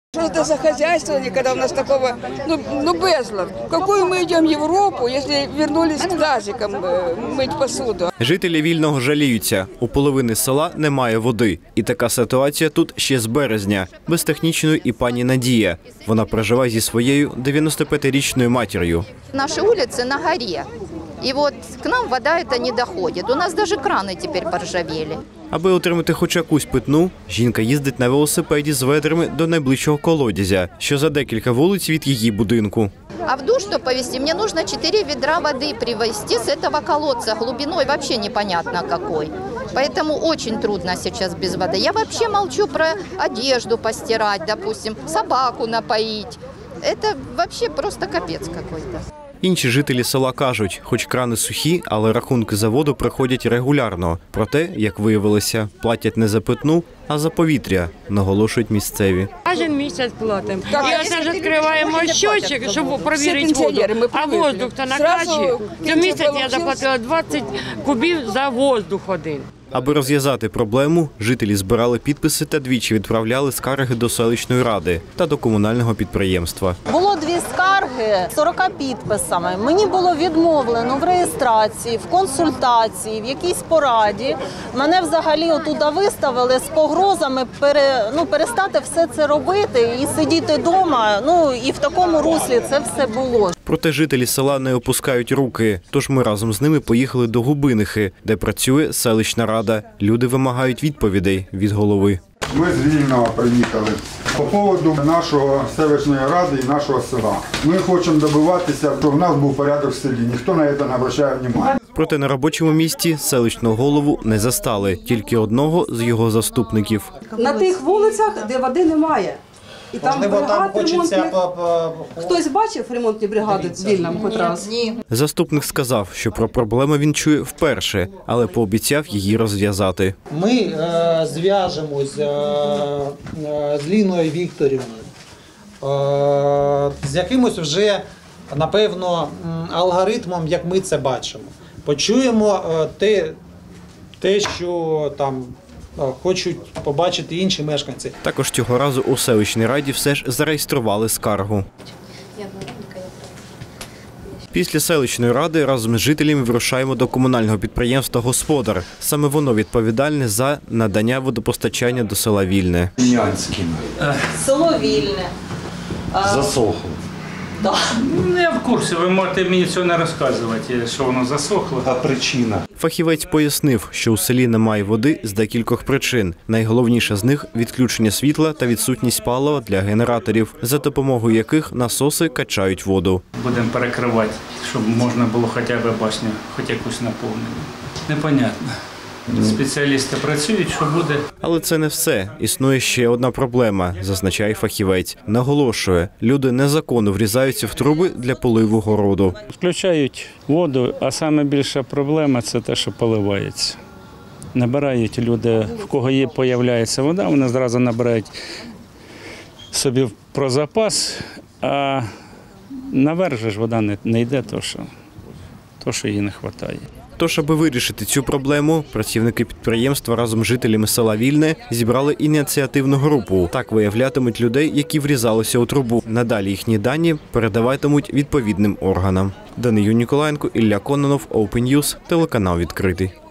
Что это за хозяйство, когда у нас такого, безлад? В какую мы идем в Европу, если вернулись к тазикам мыть посуду? Жителі Вільного жаліються. У половини села немає води. І така ситуація тут ще з березня. Без технічної і пані Надія. Вона проживає зі своєю 95-річною матір'ю. Наші вулиці на горі. І от к нам вода ця не доходить. У нас навіть крани тепер поржавіли. Аби отримати хоч якусь питну, жінка їздить на велосипеді з ведрами до найближчого колодязя, що за декілька вулиць від її будинку. А в душ, чтобы повезти, мне нужно 4 ведра воды привезти с этого колодца глубиной вообще непонятно какой. Поэтому очень трудно сейчас без воды. Я вообще молчу про одежду постирать, допустим, собаку напоить. Это вообще просто капец какой-то. Інші жителі села кажуть, хоч крани сухі, але рахунки за воду приходять регулярно. Проте, як виявилося, платять не за питну, а за повітря, наголошують місцеві. Кожен місяць платимо. І ось ж відкриваємо щочик, щоб перевірити воду. А воздух-то на крачі. Цього місяця я заплатила 20 кубів за воздух один. Аби розв'язати проблему, жителі збирали підписи та двічі відправляли скарги до селищної ради та до комунального підприємства. Було 2 скарги 40 підписами. Мені було відмовлено в реєстрації, в консультації, в якійсь пораді. Мене взагалі отуда виставили з погрозами перестати все це робити і сидіти вдома. І в такому руслі це все було. Проте жителі села не опускають руки, тож ми разом з ними поїхали до Губинихи, де працює селищна рада. Люди вимагають відповідей від голови. Ми з Вільного приїхали по поводу нашої селищної ради і нашого села. Ми хочемо добиватися, щоб в нас був порядок в селі. Ніхто на це не звертає уваги. Проте на робочому місці селищного голову не застали, тільки одного з його заступників. На тих вулицях, де води немає. І там бригад ремонтних. Хтось бачив ремонтні бригади в Вільному хоч раз? Ні. Заступник сказав, що про проблему він чує вперше, але пообіцяв її розв'язати. Ми зв'яжемось з Ліною Вікторівною, з якимось вже, напевно, алгоритмом, як ми це бачимо. Почуємо те, що там хочуть побачити інші мешканці. Також цього разу у селищній раді все ж зареєстрували скаргу. Після селищної ради разом з жителями вирушаємо до комунального підприємства «Господар». Саме воно відповідальне за надання водопостачання до села Вільне. Село Вільне. Засохло. Так. Я в курсі, ви можете мені цього не розказувати, що воно засохло. А причина? Фахівець пояснив, що у селі немає води з декількох причин. Найголовніше з них – відключення світла та відсутність палива для генераторів, за допомогою яких насоси качають воду. Будемо перекривати, щоб можна було хоча б башню, хоч якусь наповнення. Непонятно. Спеціалісти працюють, що буде. Але це не все. Існує ще одна проблема, зазначає фахівець. Наголошує, люди незаконно врізаються в труби для поливу городу. Включають воду, а саме більша проблема – це те, що поливається. Набирають люди, в кого появляється вода, вони зразу набирають собі про запас, а наверх же ж вода не йде, то що їй не вистачає. Тож, аби вирішити цю проблему, працівники підприємства разом з жителями села Вільне зібрали ініціативну групу. Так виявлятимуть людей, які врізалися у трубу. Надалі їхні дані передаватимуть відповідним органам. Данию Ніколаєнко, Ілля Кононов, Open News, телеканал «Відкритий».